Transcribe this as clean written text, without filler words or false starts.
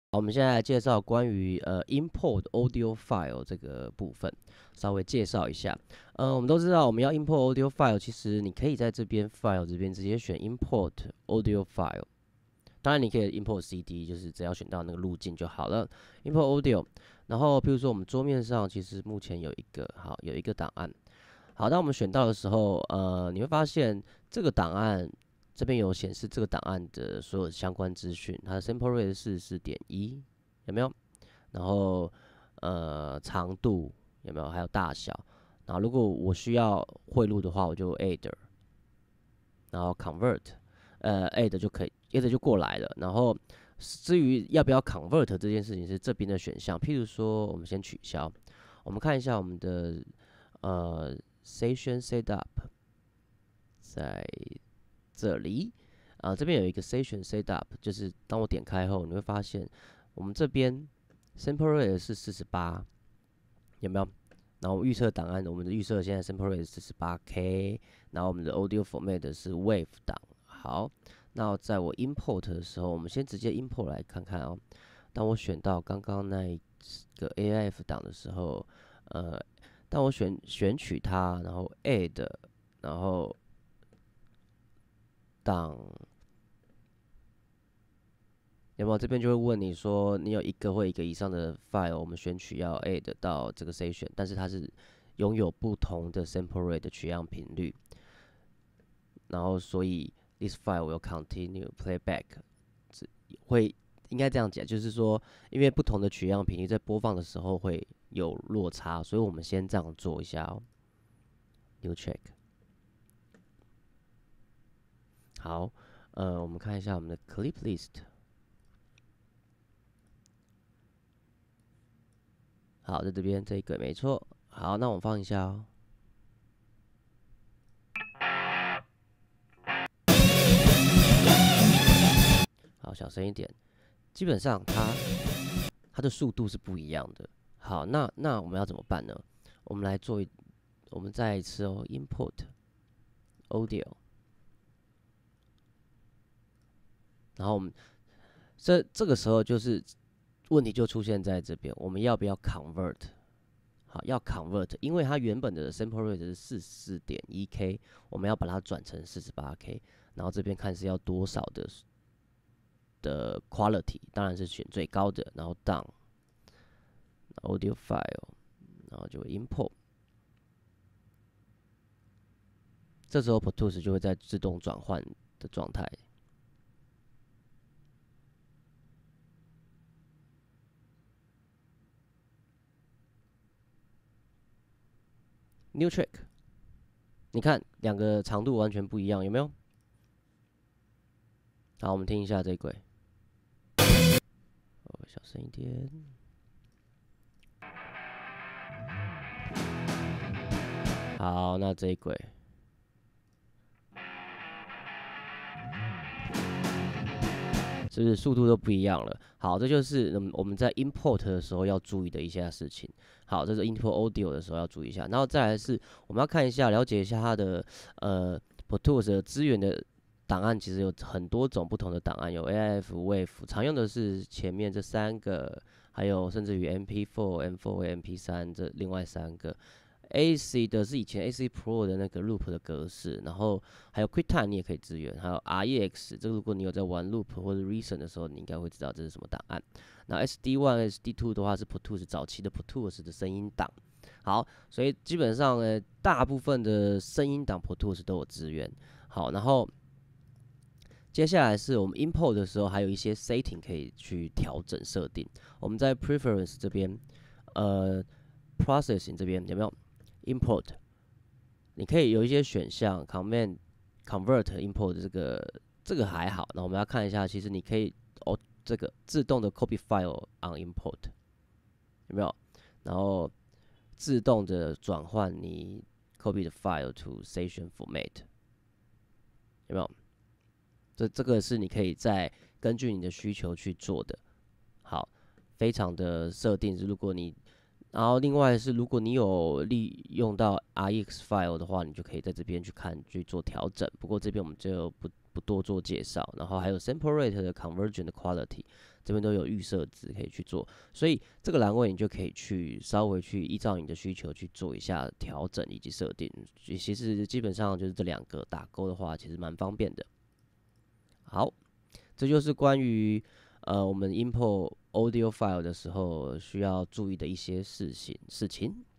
好，我们现在来介绍关于import audio file 这个部分，稍微介绍一下。我们都知道我们要 import audio file，其实你可以在这边 file 这边直接选 import audio file。当然，你可以 import CD，就是只要选到那个路径就好了。import audio，然后比如说我们桌面上其实目前有一个档案。好，当我们选到的时候，你会发现这个档案这边有显示这个档案的所有相关资讯，它的 sample rate 是4.1，有没有？然后长度有没有？还有大小。然后如果我需要汇入的话，我就 add，然后 convert，add 就可以，add 就过来了。然后至于要不要 convert 这件事情是这边的选项，譬如说我们先取消，我们看一下我们的session setup 在这里。这边有一个 session setup，就是当我点开后，你会发现我们这边 sample rate 是48，有没有？然后预测档案，我们的预测现在 sample rate 是48K，然后我们的 audio format 是 WAV 档。好，那在我 import 的时候，我们先直接 import 来看看哦。当我选到刚刚那一个 AIF 档的时候，呃，当我选取它，然后 add，然后档有没有？这边就会问你说，你有一个或一个以上的 file，我们选取要 add 到这个 session，但是它是拥有不同的 sample rate 的取样频率，然后所以 this file will continue playback，会应该这样讲，就是说，因为不同的取样频率在播放的时候会有落差，所以我们先这样做一下哦。New check，好，我们看一下我们的 clip list。好，在这边这个没错。好，那我们放一下哦。好，小声一点。基本上它的速度是不一样的。好，那我们要怎么办呢？我们来做我们再一次哦，import audio，然后我们这个时候就是问题就出现在这边，我们要不要 convert？好，要 convert，因为它原本的 sample rate 是44.1K，我们要把它转成48K，然后这边看是要多少的 quality，当然是选最高的，然后 down audio file，然后就 import，这时候 Pro Tools 就会在自动转换的状态。New track，你看两个长度完全不一样，有没有？好，我们听一下这一轨，小声一点。好，那这一轨是不是速度都不一样了？好，这就是我们在 import 的时候要注意的一些事情。好，这是 import audio 的时候要注意一下。然后再来是我们要看一下，了解一下它的Pro Tools 的资源的档案，其实有很多种不同的档案，有 AIF、WAV，常用的是前面这三个，还有甚至于 MP4、M4、MP3这另外三个。AC 的是以前 AC Pro 的那个 Loop 的格式，然后还有 QuickTime 你也可以支援，还有 REX，这个如果你有在玩 Loop 或者 Reason 的时候，你应该会知道这是什么档案。那 SD1、SD2 的话是 Pro Tools 早期的 Pro Tools 的声音档。好，所以基本上呢，大部分的声音档 Pro Tools 都有支援。好，然后接下来是我们 import 的时候，还有一些 setting 可以去调整设定。我们在 preference 这边，processing 这边有没有 import？你可以有一些选项 command convert import 这个还好。那我们要看一下，其实你可以这个自动的 copy file on import 有没有？然后自动的转换你 copy 的 file to session format 有没有？这个是你可以再根据你的需求去做的。好，非常的设定，如果你然后另外是，如果你有利用到 REX file 的话，你就可以在这边去做调整。不过这边我们就不多做介绍。然后还有 sample rate 的 conversion 的 quality，这边都有预设值可以去做。所以这个栏位你就可以去稍微去依照你的需求去做一下调整以及设定。其实基本上就是这两个打勾的话，其实蛮方便的。好，这就是关于我们 import audio file 的时候需要注意的一些事情。